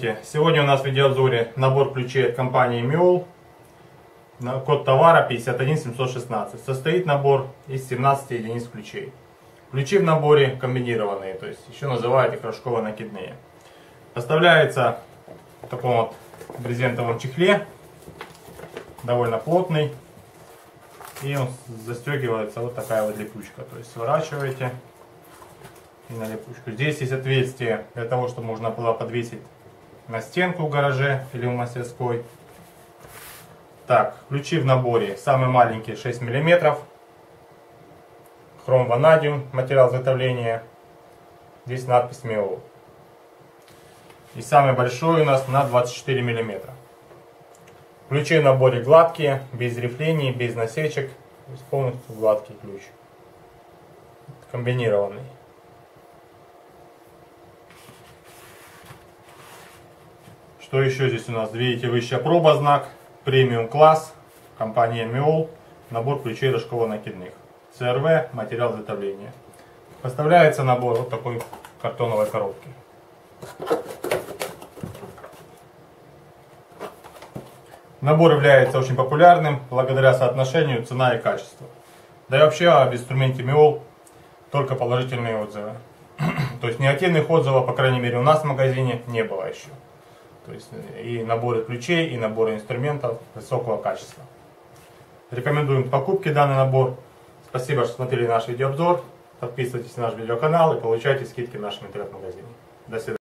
Здравствуйте! Сегодня у нас в видеообзоре набор ключей от компании Meoul. Код товара 51716. Состоит набор из 17 единиц ключей. Ключи в наборе комбинированные, то есть еще называют их рожково-накидные. Поставляется в таком вот брезентовом чехле, довольно плотный. И он застегивается вот такая вот липучка. То есть сворачиваете и на липучку. Здесь есть отверстие для того, чтобы можно было подвесить на стенку в гараже или в мастерской. Так, ключи в наборе. Самый маленький 6 мм. Хром ванадиум, материал изготовления. Здесь надпись Meoul. И самый большой у нас на 24 мм. Ключи в наборе гладкие, без рифлений, без насечек. То есть полностью гладкий ключ. Комбинированный. Что еще здесь у нас? Видите, высшая проба знак. Премиум класс. Компания Meoul. Набор ключей рожково-накидных. ЦРВ, материал изготовления. Поставляется набор вот такой картоновой коробки. Набор является очень популярным благодаря соотношению цена и качество. Да и вообще об инструменте Meoul только положительные отзывы. То есть негативных отзывов, по крайней мере, у нас в магазине не было еще. То есть и наборы ключей, и наборы инструментов высокого качества. Рекомендуем к покупке данный набор. Спасибо, что смотрели наш видеообзор. Подписывайтесь на наш видеоканал и получайте скидки в нашем интернет-магазине. До свидания.